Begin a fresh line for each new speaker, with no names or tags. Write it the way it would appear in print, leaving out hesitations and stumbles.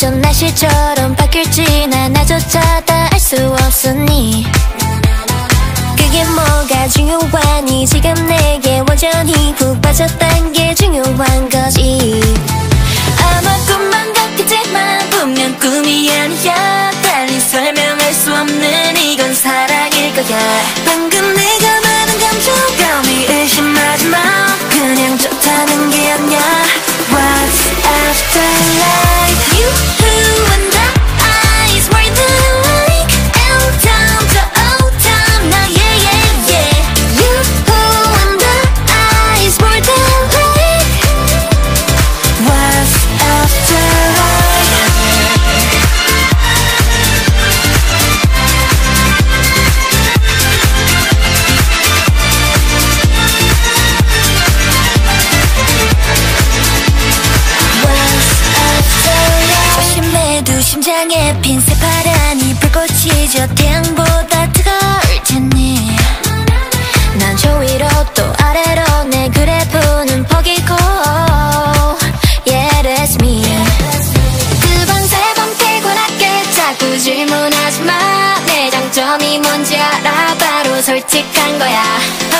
어쩜 날씨처럼 바뀔지 나조차 다 알 수 없었니. 그게 뭐가 중요하니. 지금 내게 완전히 푹 빠졌단 게 중요한 거지. 아마 꿈만 같겠지만 분명 꿈이 아니야. 달리 설명할 수 없는 이건 사랑일 거야. 방금 내가 말한 감정감이 의심하지 마. 그냥 좋다는 게 아니야. What's after life? You who and I is more than like L town to O town. Now yeah yeah yeah. You who and I is more than like What's after life? 조심해도 심장에 핀 새파란이 불꽃이 저 태양보다 뜨거울 테니. 난 저 위로 또 아래로 내 그래프는 포기고 Yeah that's me. 두 번 세 번 피곤하게 자꾸 질문하지 마. 내 장점이 뭔지 알아. 바로 솔직한 거야.